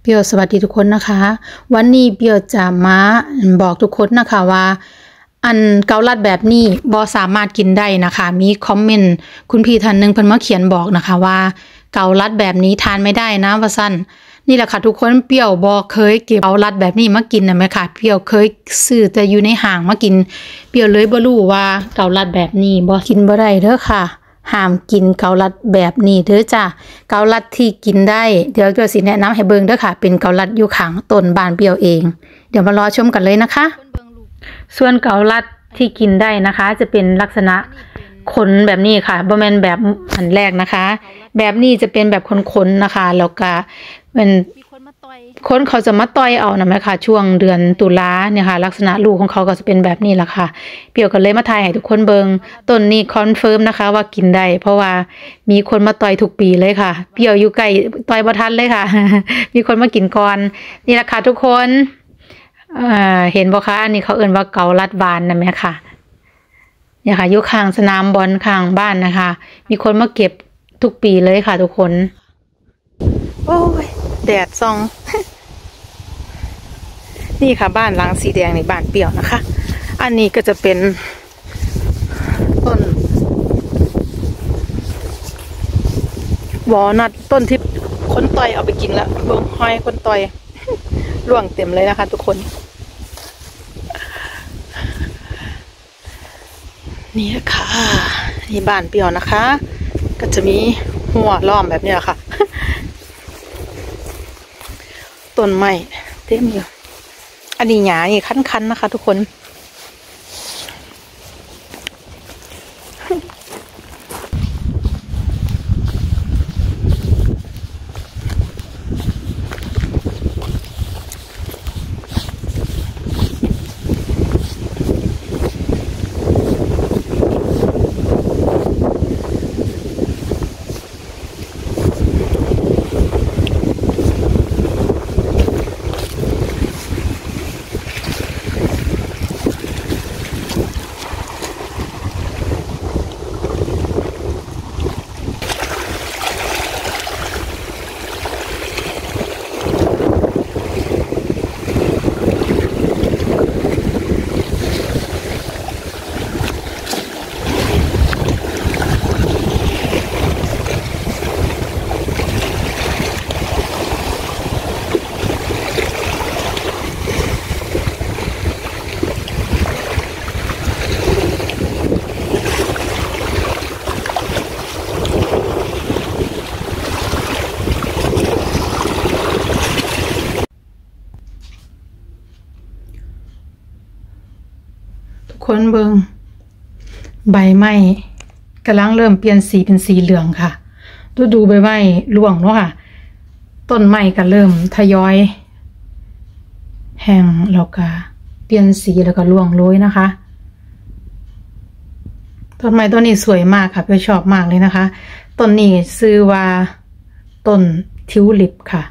เปียวสวัสดีทุกคนนะคะวันนี้เปียวจะมาบอกทุกคนนะคะว่าอันเกาลัดแบบนี้บ่สามารถกินได้นะคะมีคอมเมนต์คุณพี่ท่านนึงเพิ่นมาเขียนบอกนะคะว่าเกาลัดแบบนี้ทานไม่ได้นะว่าซั่นนี่แหละค่ะทุกคนเปียวบ่เคยเก็บเกาลัดแบบนี้มากินนะแม่ค่ะเปียวเคยซื้อแต่อยู่ในห้างมากินเปียวเลยบ่รู้ว่าเกาลัดแบบนี้บ่กินบ่ได้เด้อค่ะห้ามกินเกาลัดแบบนี้เด้อจ้ะเกาลัดที่กินได้เดี๋ยวจะสิแนะนำให้เบิ่งเด้อค่ะเป็นเกาลัดอยู่ข้างต้นบ้านเปียวเองเดี๋ยวมารอชมกันเลยนะคะส่วนเกาลัดที่กินได้นะคะจะเป็นลักษณะขนแบบนี้ค่ะบ่แม่นแบบอันแรกนะคะแบบนี้จะเป็นแบบขนๆนะคะแล้วก็เป็นคนเขาจะมาต่อยเอานะแม่ค่ะช่วงเดือนตุลาเนี่ยค่ะลักษณะลูกของเขาก็จะเป็นแบบนี้แหละค่ะเปียวก็เลยมาถ่ายให้ทุกคนเบิงต้นนี้คอนเฟิร์มนะคะว่ากินได้เพราะว่ามีคนมาต่อยทุกปีเลยค่ะเปียวอยู่ใกล้ต่อยบ่ทันเลยค่ะ มีคนมากินก่อนนี่แหละค่ะทุกคนเห็นบ่คะอันนี้เขาเอิ้นว่าเกาลัดหวานนะแม่ค่ะเนี่ยค่ะอยู่ข้างสนามบอลข้างบ้านนะคะมีคนมาเก็บทุกปีเลยค่ะทุกคนโอ้ยแดดส่อง นี่ค่ะบ้านหลังสีแดงในบ้านเปี่ยวนะคะอันนี้ก็จะเป็นต้นวอลนัทต้นที่คนต่อยเอาไปกินแล้วเบิ่งห้อยคนต่อย ร่วงเต็มเลยนะคะทุกคนนี่ค่ะนี่บ้านเปี่ยวนะคะก็จะมีหัวล้อมแบบนี้ค่ะ ต้นไม้เต็มอยู่อันนี้หญ้านี่คันๆนะคะทุกคนคนเบิงใบไม้กำลังเริ่มเปลี่ยนสีเป็นสีเหลืองค่ะดูใบไม้ร่วงเนาะค่ะต้นไม้ก็เริ่มทยอยแห้งแล้วก็เปลี่ยนสีแล้วก็ร่วงโรยนะคะต้นไม้ต้นนี้สวยมากค่ะเพื่อชอบมากเลยนะคะต้นนี้ชื่อว่าต้นทิวลิปค่ะ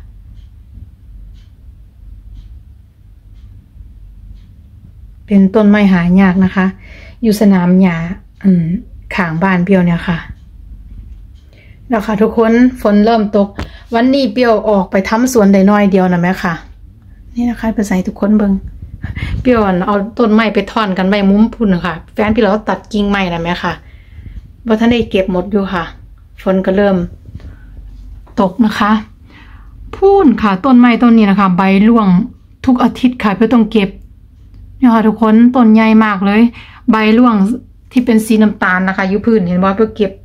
เป็นต้นไม้หายากนะคะอยู่สนามหญ้าข้างบ้านเปียวเนี่ยค่ะแล้วค่ะทุกคนฝนเริ่มตกวันนี้เปียวออกไปทำสวนได้น้อยเดียวนะแม่ค่ะนี่นะคะไปใส่ทุกคนเบิงเปียวเอาต้นไม้ไปท่อนกันไว้มุมพุ่นค่ะแฟนพี่เราตัดกิ่งไม้นะแม่ค่ะบ่ทันได้เก็บหมดอยู่ค่ะฝนก็เริ่มตกนะคะพุ่นค่ะต้นไม้ต้นนี้นะคะใบร่วงทุกอาทิตย์ค่ะเพื่อต้องเก็บเนี่ยค่ะทุกคนต้นใหญ่มากเลยใบร่วงที่เป็นสีน้ำตาลนะคะอยู่พื้นเห็นว่าเพื่อเก็บ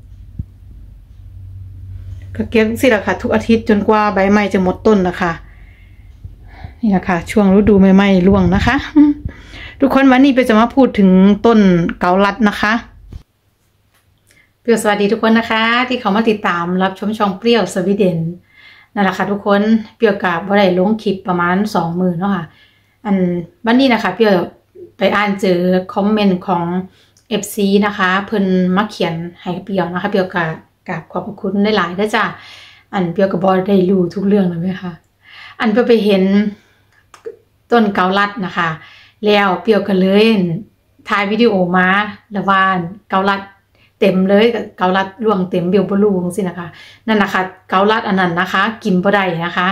สิละค่ะทุกอาทิตย์จนกว่าใบไม้จะหมดต้นนะคะนี่แหละค่ะช่วงฤดูใบไม้ร่วงนะคะทุกคนวันนี้เปียวจะมาพูดถึงต้นเกาลัดนะคะเปียวสวัสดีทุกคนนะคะที่เขามาติดตามรับชมช่องเปรี้ยวสวีเดนนั่นแหละค่ะทุกคนเปียวกับว่าได้ลงคลิปประมาณ2 มื้อเนาะค่ะวันนี้นะคะเปียวไปอ่านเจอคอมเมนต์ของ FC นะคะเพิ่นมาเขียนให้เปียวนะคะเปียวกับขอบคุณได้หลายเด้อจ้ะเปียวก็บ่ได้รู้ทุกเรื่องเลยไหมคะเปียวไปเห็นต้นเกาลัดนะคะแล้วเปียวก็เลยถ่ายวิดีโอมาแล้วว่าเกาลัด เต็มเลยเกาลัดร่วงเต็มเบลบลูจังซี่นะคะนั่นนะคะเกาลัดอันนั้นนะคะกินบ่ได้นะคะ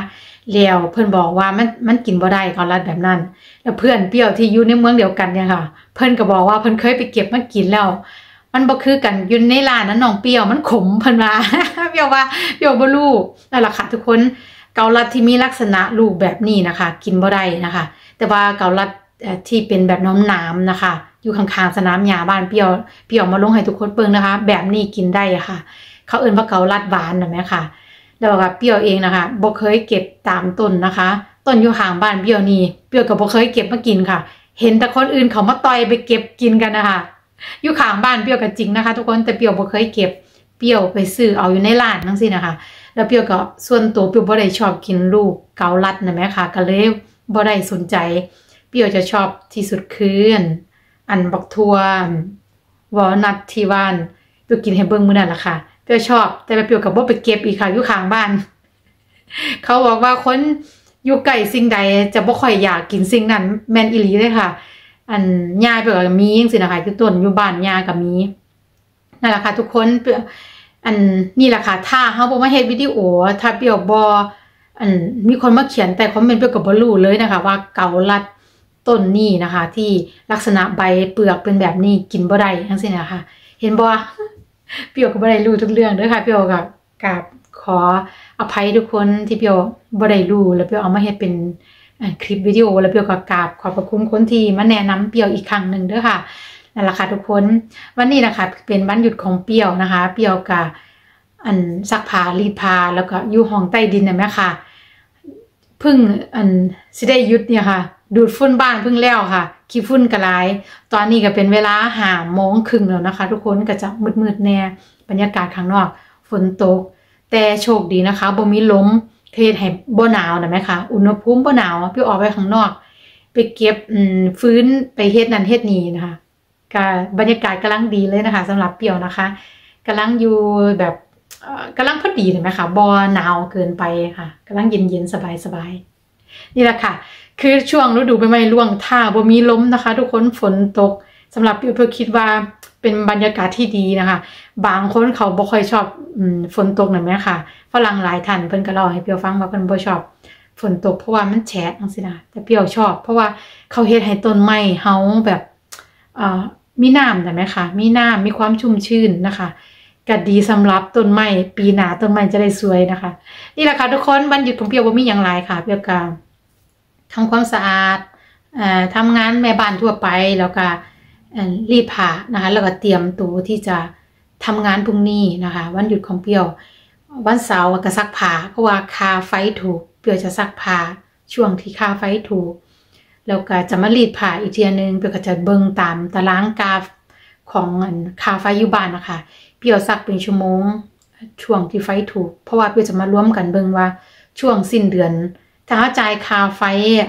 แล้วเพื่อนบอกว่ามันกินบ่ได้เกาลัดแบบนั้นแล้วเพื่อนเปรี้ยวที่อยู่ในเมืองเดียวกันเนี่ยค่ะเพื่อนก็บอกว่าเพื่อนเคยไปเก็บมากินแล้วมันบ่คือกันอยู่ในร้านนั้นน้องเปรี้ยวมันขมเพิ่นว่า เปรี้ยวบ่รู้นั่นแหละค่ะทุกคนเกาลัดที่มีลักษณะลูกแบบนี้นะคะกินบ่ได้นะคะแต่ว่าเกาลัดที่เป็นแบบน้ำๆนะคะอยู่ข้างๆสนามหญ้าบ้านเปรี้ยวมาลงให้ทุกคนเบิ่งนะคะแบบนี้กินได้ค่ะเขาเอิ้นว่าเกาลัดหวานน่ะแม่ค่ะแล้วก็เปรี้ยวเองนะคะบ่เคยเก็บตามต้นนะคะต้นอยู่ห่างบ้านเปรี้ยวนี่เปรี้ยวก็บ่เคยเก็บมากินค่ะเห็นแต่คนอื่นเขามาต่อยไปเก็บกินกันนะคะอยู่ข้างบ้านเปรี้ยวก็จริงนะคะทุกคนแต่เปรี้ยวบ่เคยเก็บเปรี้ยวไปซื้อเอาอยู่ในร้านจังซี่นะคะแล้วเปรี้ยวก็ส่วนตัวเปรี้ยวบ่ได้ชอบกินลูกเกาลัดนะแม่ค่ะก็เลยบ่ได้สนใจเปรี้ยวจะชอบที่สุดคืออันบักทั่ววอลนัทที่บ้านเปรี้ยวกินให้เบิ่งมื้อนั้นล่ะค่ะเปรี้ยวชอบแต่เปรี้ยวก็บ่ไปเก็บอีกค่ะอยู่ข้างบ้านเขาบอกว่าคนอยู่ใกล้สิ่งใดจะบ่ค่อยอยากกินสิ่งนั้นแม่นอีหลีเลยค่ะอันย่าเปรี้ยวก็มีจังซี่นะคะอยู่ต้นอยู่บ้านย่าก็มีนั่นแหละค่ะทุกคนเปรี้ยวอันนี่แหละค่ะถ้าเฮาบ่มาเฮ็ดวิดีโอถ้าเปรี้ยวบ่มีคนมาเขียนแต่คอมเมนต์เปรี้ยวก็บ่รู้เลยนะคะว่าเกาลัดต้นนี้นะคะที่ลักษณะใบเปลือกเป็นแบบนี้กินบ่ได้จังซี่นะคะเห็นบ่เปรี้ยวก็บ่ได้รู้ทุกเรื่องเด้อค่ะเปรี้ยวก็กราบขออภัยทุกคนที่เปรี้ยวบ่ได้รู้แล้วเปรี้ยวเอามาเฮ็ดเป็นคลิปวิดีโอแล้วเปรี้ยวก็กราบขอบพระคุณคนที่มาแนะนำเปรี้ยวอีกครั้งนึงเด้อค่ะนั่นแหละค่ะทุกคนวันนี้นะคะเป็นวันหยุดของเปรี้ยวนะคะเปรี้ยวก็ซักผ้ารีดผ้าแล้วก็อยู่ห้องใต้ดินน่ะแม่ค่ะเพิ่งสิได้หยุดเนี่ยค่ะดูดฝุ่นบ้านเพิ่งแล้วค่ะขี้ฝุ่นก็หลายตอนนี้ก็เป็นเวลา5:30แล้วนะคะทุกคนก็จะมืดๆแน่บรรยากาศข้างนอกฝนตกแต่โชคดีนะคะบ่มีลมเฮ็ดให้บ่หนาวนะแม่ค่ะอุณหภูมิบ่หนาวพี่ออกไปข้างนอกไปเก็บฟื้นไปเฮ็ดนั่นเฮ็ดนี่นะคะก็บรรยากาศกำลังดีเลยนะคะสำหรับเปรี้ยวนะคะกำลังอยู่แบบกำลังพอดีเห็นไหมคะบ่หนาวเกินไปค่ะกำลังเย็นๆสบายๆนี่แหละค่ะคือช่วงฤดูใบไม้ร่วงถ้าบ่มีลมนะคะทุกคนฝนตกสำหรับเปรี้ยวคิดว่าเป็นบรรยากาศที่ดีนะคะบางคนเขาบ่ค่อยชอบฝนตกนั่นแหมค่ะฝรั่งหลายท่านเพิ่นก็เล่าให้เปรี้ยวฟังว่าเพิ่นบ่ชอบฝนตกเพราะว่ามันแฉะจังซี่นะแต่เปรี้ยวชอบเพราะว่าเขาเฮ็ดให้ต้นไม้เฮาแบบมีน้ำได้ไหมคะมีน้ำมีความชุ่มชื้นนะคะก็ดีสำหรับต้นไม้ปีหน้าต้นไม้จะได้สวยนะคะนี่แหละค่ะทุกคนวันหยุดของเปรี้ยวบ่มีหยังหลายค่ะเปรี้ยวก็ทำความสะอาดทำงานแม่บ้านทั่วไปแล้วก็รีดผ้านะคะแล้วก็เตรียมตัวที่จะทำงานพรุ่งนี้นะคะวันหยุดของเปรี้ยววันเสาร์ก็ซักผ้าเพราะว่าค่าไฟถูกเปรี้ยวจะซักผ้าช่วงที่ค่าไฟถูกแล้วก็จะมารีดผ้าอีกทีนึงเปรี้ยวก็จะเบิ่งตามตารางกราฟของค่าไฟอยู่บ้านนะคะเปรี้ยวซักเป็นชั่วโมงช่วงที่ไฟถูกเพราะว่าเปรี้ยวจะมารวมกันเบิ่งว่าช่วงสิ้นเดือนถ้าจ่ายค่าไฟ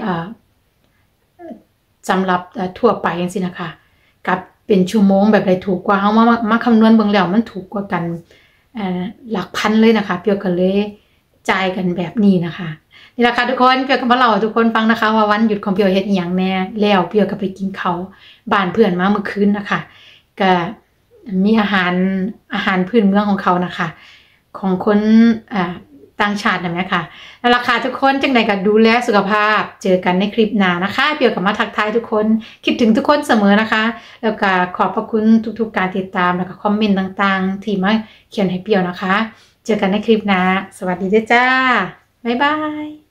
สำหรับทั่วไปจังซี่นะคะกับเป็นชั่วโมงแบบใดถูกกว่าเฮามาคำนวณเบิ่งแล้วมันถูกกว่ากันหลักพันเลยนะคะเปรี้ยวก็เลยจ่ายกันแบบนี้นะคะนี่แหละค่ะทุกคนเปรี้ยวก็มาเล่าให้ทุกคนฟังนะคะว่าวันหยุดของเปรี้ยวเฮ็ดอีหยังแน่แล้วเปรี้ยวก็ไปกินข้าวบ้านเพื่อนมาเมื่อคืนนะคะก็มีอาหารพื้นเมืองของเขานะคะของคนต่างชาตินะแม่ค่ะแล้วราคาทุกคนจังใดก็ดูแลสุขภาพเจอกันในคลิปหน้านะคะเปรี้ยวก็มาทักทายทุกคนคิดถึงทุกคนเสมอนะคะแล้วก็ขอบพระคุณทุกๆการติดตามแล้วก็คอมเมนต์ต่างๆที่มาเขียนให้เปรี้ยวนะคะเจอกันในคลิปหน้าสวัสดีจ้าบ๊ายบาย